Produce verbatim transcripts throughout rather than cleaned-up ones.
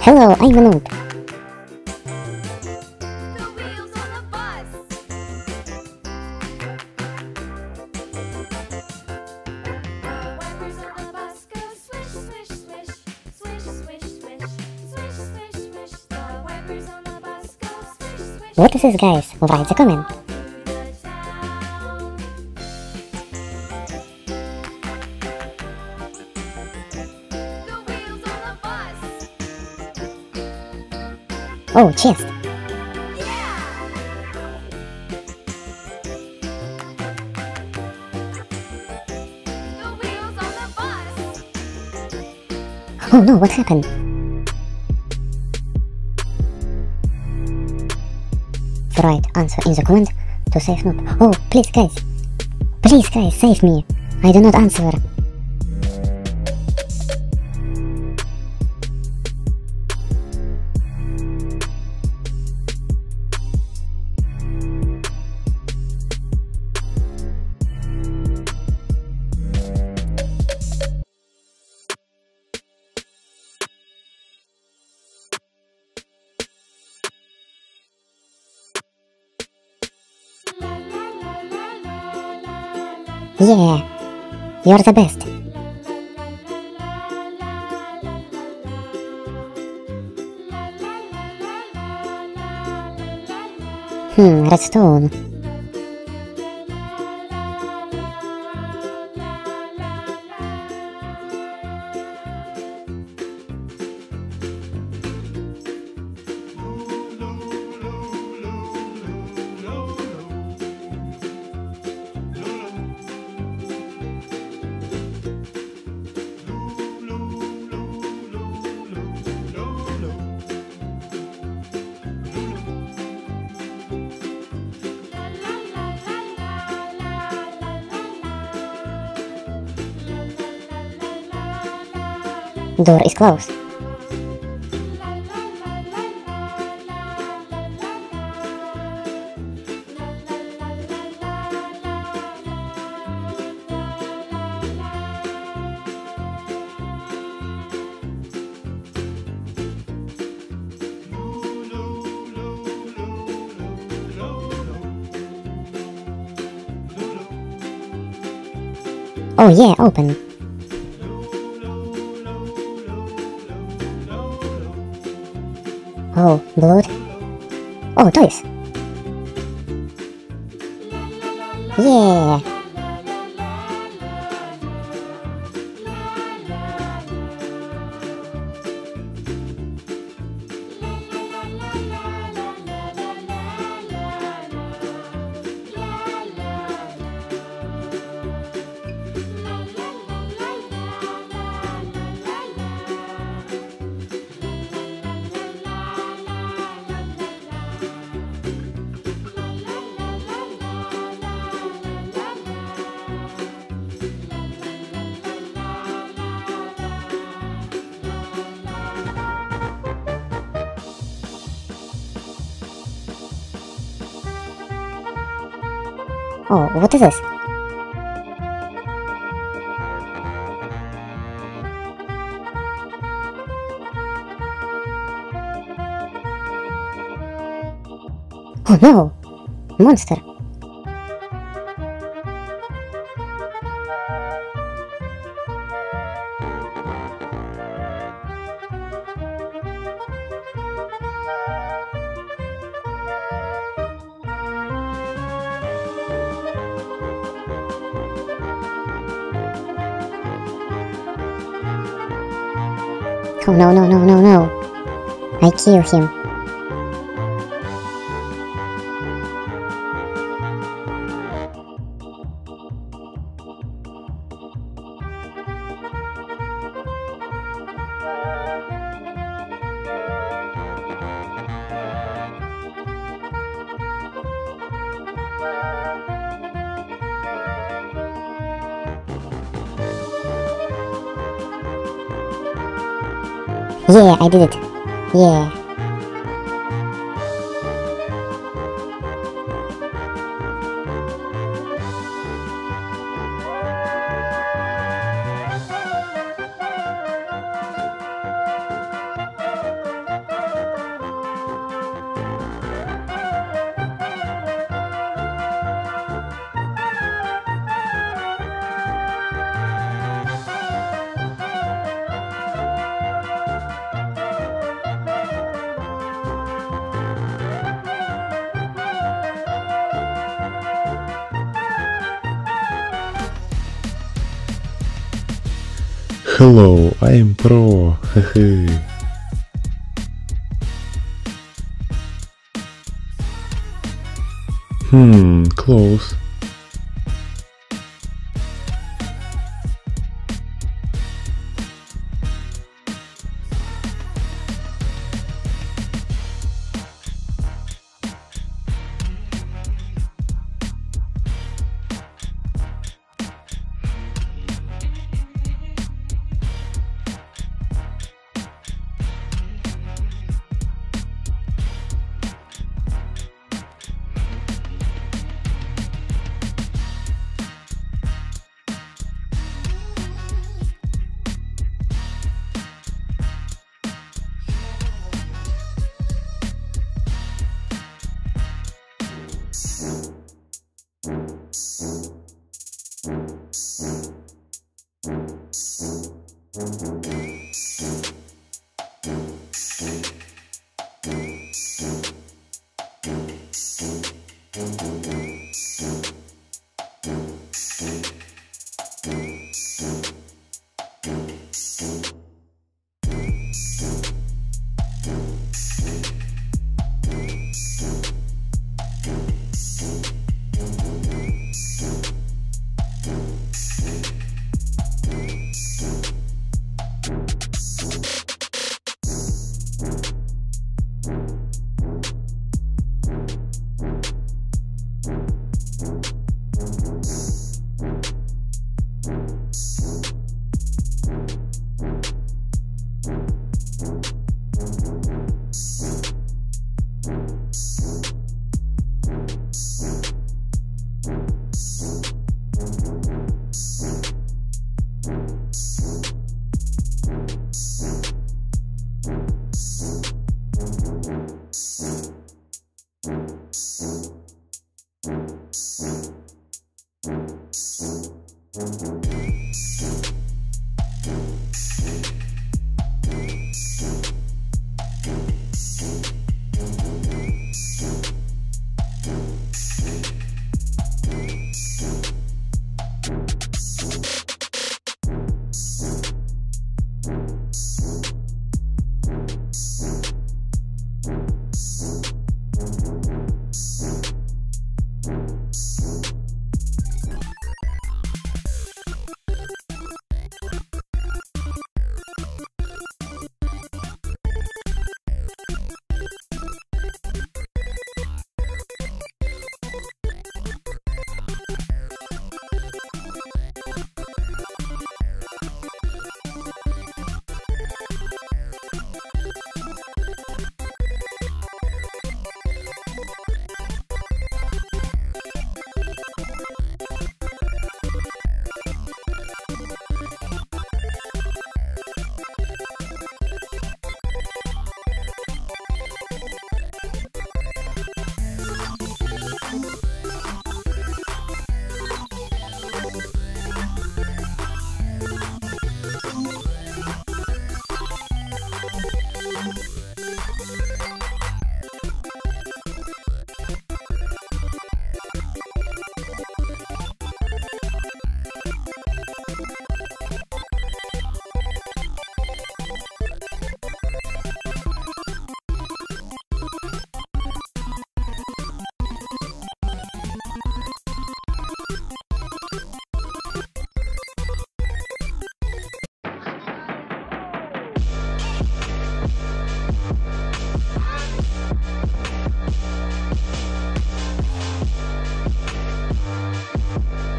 Hello, I'm a noob. The wheels on the bus. The wipers on the bus go swish, swish, swish, swish, swish, swish, swish, swish, swish. The wipers on the bus go swish, swish. What is this, guys? Write the comment. Through the town. The wheels on the bus. Oh, chest. Yeah. The wheels on the bus. Oh no, what happened? Write answer in the comment to save noob. Oh, please guys. Please guys, save me. I do not answer. Yeah, you're the best. Hmm, redstone. Door is closed. Oh yeah, open. Oh, blood. Oh, toys. Yeah. Oh, what is this? Oh no! Monster! Oh no no no no no! I kill him. Yeah, I did it. Yeah. Hello, I am pro. Hehe. Hmm, close.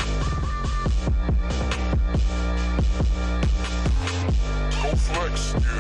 Go flex, you.